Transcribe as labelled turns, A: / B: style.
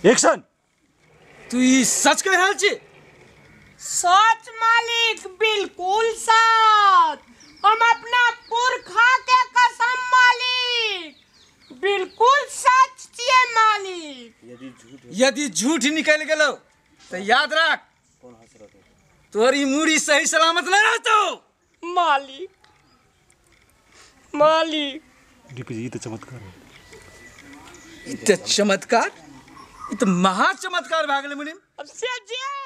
A: Action.
B: तू ई सच कह रहल छी?
C: सच मालिक, बिल्कुल सच। हम अपना पुरखा के कसम मालिक, बिल्कुल सच छिए मालिक।
B: यदि झूठ निकल गेलो तो याद रख, तोरी मूड़ी सही सलामत न रहतो।
C: मालिक मालिक
A: ये तो चमत्कार है।
B: इत चमत्कार, इत महा चमत्कार भाग गेलै मुनीम।
C: अब से जे